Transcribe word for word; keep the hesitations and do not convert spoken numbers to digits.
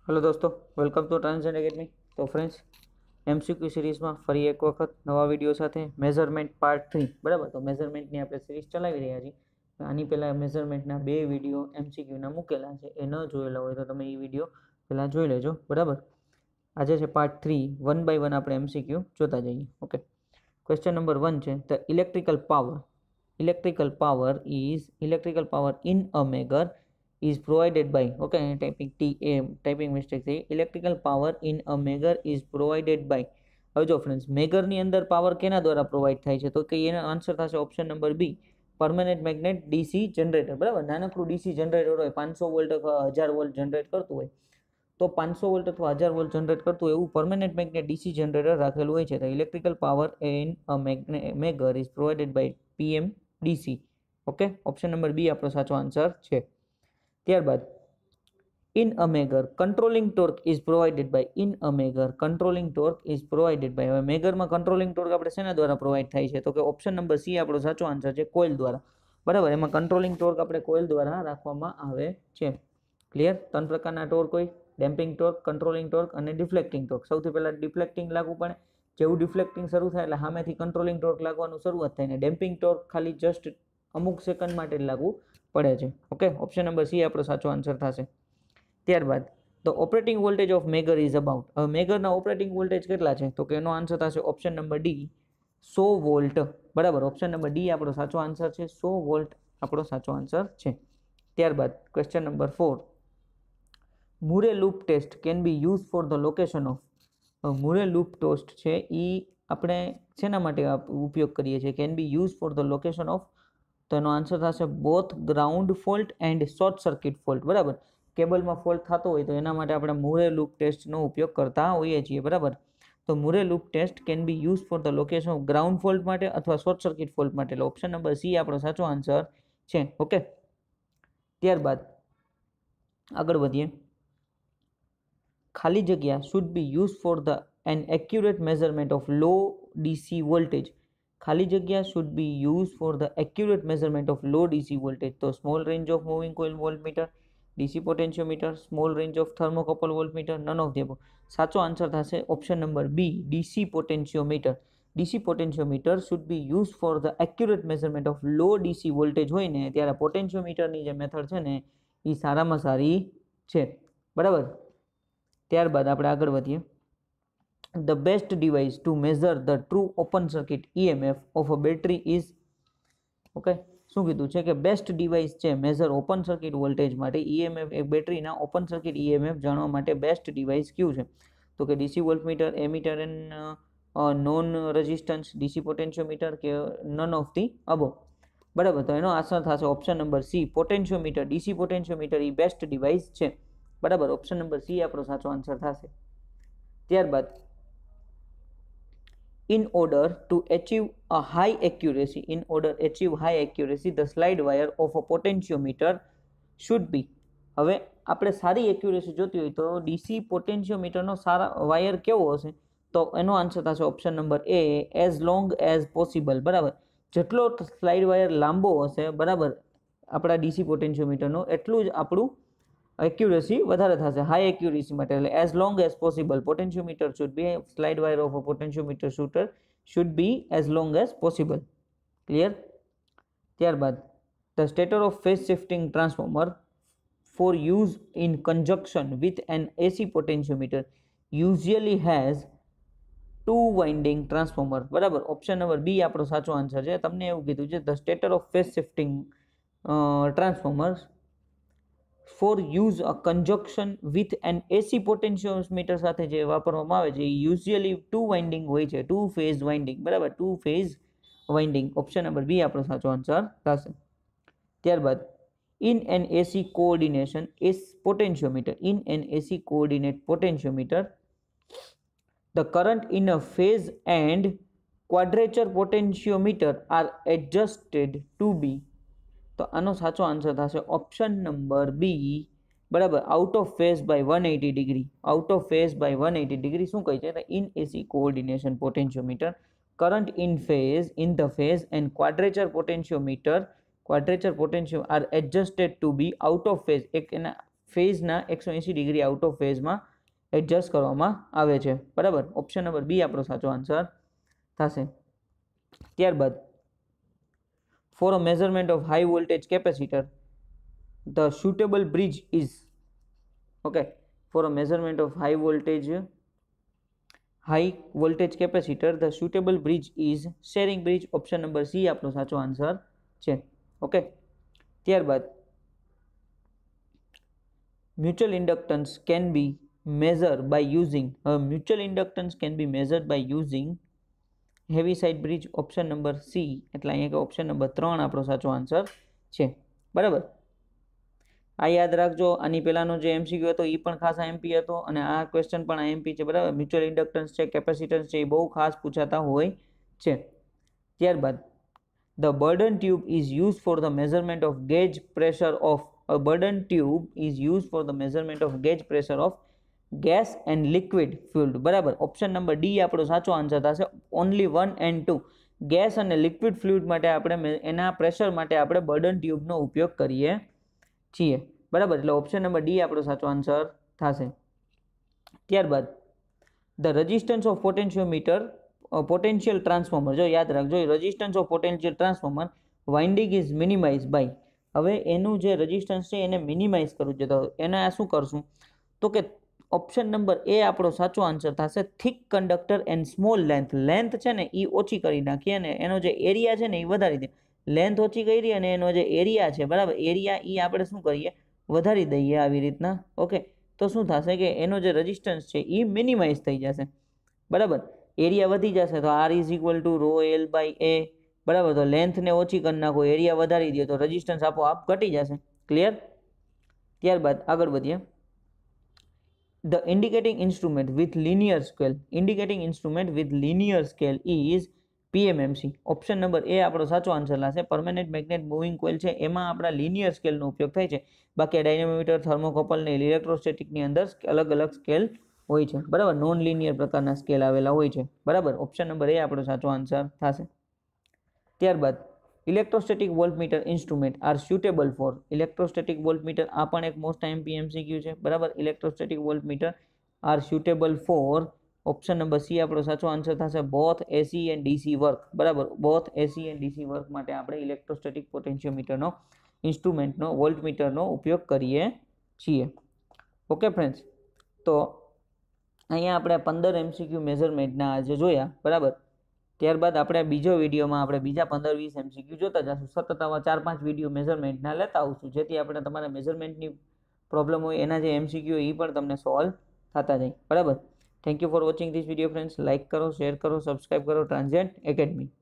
Hello दोस्तों, welcome to ट्रांसजेंड academy. तो फ्रेंड्स, एमसीक्यू सीरीज में फरी एक वखत नवा विडियो साथे मेजरमेंट पार्ट थ्री बराबर। तो मेजरमेंटनी आपणे सीरीज चलावी रह्या छीए। आनी पहेला मेजरमेंटना बे विडियो एमसीक्यूना मूकेला छे, ए न जोयेला होय तो तमे ए विडियो पहेला जोई लेजो बराबर। आज छे part three, one by one आपणे एमसीक्यू जोता जईए। ओके, क्वेश्चन नंबर वन छे the electrical power electrical power is electrical power in a megger is provided by okay typing t a typing mistake છે electrical power in a megar is provided by। હવે જો friends, megger ની અંદર power કેના દ્વારા provide થાય છે તો કે એનો આન્સર થશે option number B, permanent magnet DC generator બરાબર। નાનકડું ડીસી જનરેટર હોય, પાંચસો વોલ્ટ અથવા હજાર વોલ્ટ જનરેટ કરતું હોય, તો પાંચસો વોલ્ટ અથવા હજાર વોલ્ટ જનરેટ કરતું હોય એવું પરમેનન્ટ મેગ્નેટ ડીસી જનરેટર રાખેલું હોય છે। તો electrical power in a megger is provided by PM DC. Okay, option number B આપણો સાચો આન્સર છે। ત્યારબાદ in a megger controlling torque is provided by in a megger controlling torque is provided by. હવે મેગરમાં controlling torque આપણે શેના દ્વારા provide થાય છે તો કે ઓપ્શન નંબર સી આપણો સાચો આન્સર છે, કોઇલ દ્વારા બરાબર। એમાં કંટ્રોલિંગ ટોર્ક આપણે કોઇલ દ્વારા રાખવામાં આવે છે। ક્લિયર? ત્રણ પ્રકારના ટોર્ક હોય, ડેમ્પિંગ ટોર્ક, કંટ્રોલિંગ ટોર્ક અને ડિફ્લેક્ટિંગ ટોર્ક। સૌથી પહેલા ડિફ્લેક્ટિંગ લાગુ પડે, જેવું ડિફ્લેક્ટિંગ શરૂ થાય એટલે સામેથી કંટ્રોલિંગ ટોર્ક લાગવાનું શરૂઆત થાય, ને ડેમ્પિંગ ટોર્ક ખાલી જસ્ટ અમુક સેકન્ડ માટે લાગુ પડે છે। ઓકે, ઓપ્શન નંબર સી આપણો સાચો આન્સર થશે। ત્યારબાદ the operating voltage of megger is about. હવે મેગરના ઓપરેટિંગ વોલ્ટેજ કેટલા છે તો કે એનો આન્સર થશે ઓપ્શન નંબર ડી, સો વોલ્ટ બરાબર। ઓપ્શન નંબર ડી આપણો સાચો આન્સર છે, સો વોલ્ટ આપણો સાચો આન્સર છે। ત્યારબાદ question number four, Murray loop test can be use for the location of. Murray loop test છે એ આપણે શેના માટે ઉપયોગ કરીએ છીએ, can be use for the location of, તો એનો આન્સર થશે both ground fault and short circuit fault બરાબર। કેબલમાં ફોલ્ટ થતો હોય તો એના માટે આપણે મુરે લૂપ ટેસ્ટનો ઉપયોગ કરતા હોઈએ છીએ બરાબર। તો Murray loop test can be use for the location of ground fault માટે અથવા શોર્ટ સર્કિટ ફોલ્ટ માટે, એટલે ઓપ્શન નંબર સી આપણો સાચો આન્સર છે। ઓકે, ત્યારબાદ આગળ વધીએ। ખાલી જગ્યા should be use for the an accurate measurement of low DC voltage. ખાલી જગ્યા should be use for the accurate measurement of low DC voltage, તો small range of moving coil voltmeter, DC potentiometer, small range of thermocouple voltmeter, none of the above. સાચો answer થશે option number B, DC potentiometer. DC potentiometer should be use for the accurate measurement of low DC voltage હોય ને ત્યારે પોટેન્શિયોમીટરની જે method છે ને એ સારામાં સારી છે બરાબર। ત્યારબાદ આપણે આગળ વધીએ। The best device to measure the true open circuit E M F of a battery is okay, શું કીધું છે કે બેસ્ટ ડિવાઇસ છે મેઝર ઓપન સર્કિટ વોલ્ટેજ માટે ઈએમએફ, એક બેટરીના ઓપન સર્કિટ ઈએમએફ જાણવા માટે બેસ્ટ ડિવાઇસ કયું છે તો કે DC voltmeter, ammeter and non resistance, DC potentiometer કે નન ઓફ ધી અબોવ બરાબર। તો એનો આન્સર થશે option number C, potentiometer. DC potentiometer એ બેસ્ટ ડિવાઇસ છે બરાબર। ઓપ્શન નંબર સી આપણો સાચો આન્સર થશે। ત્યારબાદ in order to achieve a high accuracy in order achieve high accuracy the slide wire of a potentiometer should be। હવે આપણે સારી એક્યુરેસી જોતી હોય તો ડીસી પોટેન્શિયોમીટરનો સારા વાયર કેવો હશે તો એનો આન્સર થશે option number A, as long as possible બરાબર। જેટલો સ્લાઇડ વાયર લાંબો હશે બરાબર આપણા ડીસી પોટેન્શિયોમીટરનો એટલું જ આપણું એક્યુરેસી વધારે થશે હાઈ એક્યુરેસી માટે, એટલે as long as possible potentiometer should be, slide wire of a potentiometer shooter should be as long as possible. Clear? ત્યારબાદ the stator of phase shifting transformer for use in conjunction with an AC potentiometer usually has two winding transformer બરાબર। Option number B આપણો સાચો answer છે। તમને એવું કીધું છે the stator of phase shifting transformer for use a conjunction with an AC potentiometer સાથે જે વાપરવામાં આવે છે એ યુઝ્યુઅલી ટુ વાઇન્ડિંગ હોય છે, ટુ ફેઝ વાઇન્ડિંગ બરાબર, two phase winding. Option number B આપણો સાચો આન્સર થશે। ત્યારબાદ in an AC coordination as potentiometer in an AC coordinate potentiometer the current in a phase and quadrature potentiometer are adjusted to be, તો આનો સાચો answer થશે option number B બરાબર, out of phase by one eighty degree. Out of phase by one eighty degree શું કહે છે in AC coordination potentiometer current in phase in the phase and quadrature potentiometer quadrature potentio are adjusted to be out of phase, એક એના ફેઝના એકસો એંસી ડિગ્રી out ઓફ ફેઝમાં એડજસ્ટ કરવામાં આવે છે, બરાબર. ઓપ્શન નંબર બી આપણો સાચો આન્સર થશે. ત્યારબાદ for a measurement of high voltage capacitor the suitable bridge is, okay, for a measurement of high voltage high voltage capacitor the suitable bridge is Schering bridge. Option number C આપણો સાચો answer છે, okay. ત્યારબાદ mutual inductance can be measured by using a mutual inductance can be measured by using heavy side bridge. Option number C, એટલે અહીંયા કે option number ત્રણ આપણો સાચો આન્સર છે, બરાબર. આ યાદ રાખજો. આની પહેલાનો જે એમસીક્યુ હતો એ પણ ખાસ એમપી હતો અને આ ક્વેશ્ચન પણ એમપી છે, બરાબર. મ્યુચ્યુઅલ ઇન્ડક્ટન્સ છે, કેપેસિટન્સ છે, એ બહુ ખાસ પૂછાતા હોય છે. ત્યારબાદ the Bourdon tube is use for the measurement of gauge pressure of a Bourdon tube is use for the measurement of gauge pressure of gas and liquid fluid, બરાબર. Option number D આપણો સાચો answer થશે. Only one and two, gas અને liquid fluid માટે આપણે એના pressure માટે આપણે બર્ડન ટ્યુબનો ઉપયોગ કરીએ છીએ, બરાબર. એટલે ઓપ્શન નંબર ડી આપણો સાચો આન્સર થશે. ત્યારબાદ the resistance of potentiometer potential transformer, જો યાદ રાખજો, resistance of potential transformer winding is minimize by, હવે એનું જે રેઝિસ્ટન્સ છે એને મિનિમાઇઝ કરવું છે, તો એને આ શું કરશું, તો કે ઓપ્શન નંબર એ આપણો સાચો આન્સર થશે. Thick conductor and small length, length છે ને એ ઓછી કરી નાખીએ અને એનો જે એરિયા છે ને એ વધારી દઈએ. લેન્થ ઓછી કરી અને એનો જે એરિયા છે, બરાબર, એરિયા એ આપણે શું કરીએ, વધારી દઈએ આવી રીતના, ઓકે. તો શું થશે કે એનો જે રેઝિસ્ટન્સ છે એ મિનિમાઇઝ થઈ જશે, બરાબર. એરિયા વધી જશે તો R is equal to rho L by A, બરાબર. તો લેન્થને ઓછી કરી નાખો, એરિયા વધારી દો તો રેઝિસ્ટન્સ આપોઆપ ઘટી જશે. ક્લિયર? ત્યારબાદ આગળ વધીએ. The indicating instrument with linear scale, indicating instrument with linear scale is P M M C. Option number A આપણો સાચો આન્સર લાશે. પરમેનન્ટ મેગ્નેટ મૂવિંગ કોઇલ છે એમાં આપણા લિનિયર સ્કેલનો ઉપયોગ થાય છે. બાકી ડાયનેમોમીટર, થર્મોકપલ ને ઇલેક્ટ્રોસ્ટેટિકની અંદર અલગ અલગ સ્કેલ હોય છે, બરાબર. નોન લિનિયર પ્રકારના સ્કેલ આવેલા હોય છે, બરાબર. ઓપ્શન નંબર એ આપણો સાચો આન્સર થશે. ત્યારબાદ electrostatic voltmeter instrument are suitable for, electrostatic voltmeter આ પણ એક મોસ્ટ એમપી એમસીક્યુ છે, બરાબર. Electrostatic voltmeter are suitable for, option number C આપણો સાચો આન્સર થશે. Both AC and DC work, બરાબર. Both AC and DC work માટે આપણે ઇલેક્ટ્રોસ્ટેટિક પોટેન્શિયોમીટરનો ઇન્સ્ટ્રુમેન્ટનો વોલ્ટમીટરનો ઉપયોગ કરીએ છીએ, ઓકે ફ્રેન્ડ્સ. તો અહીંયા આપણે પંદર એમસીક્યુ મેઝરમેન્ટના આજે જોયા, બરાબર. ત્યારબાદ આપણે બીજો વિડીયોમાં આપણે બીજા પંદર વીસ એમસીક્યુ જોતા જશું. સતત આવા ચાર પાંચ વિડીયો મેઝરમેન્ટના લેતા આવશું, જેથી આપણે તમારા મેઝરમેન્ટની પ્રોબ્લેમ હોય એના જે એમસીક્યુ હોય એ પણ તમને સોલ્વ થતા જાય, બરાબર. Thank you for watching this video friends. Like કરો, શેર કરો, સબસ્ક્રાઈબ કરો ટ્રાન્ઝિયન્ટ એકેડમી.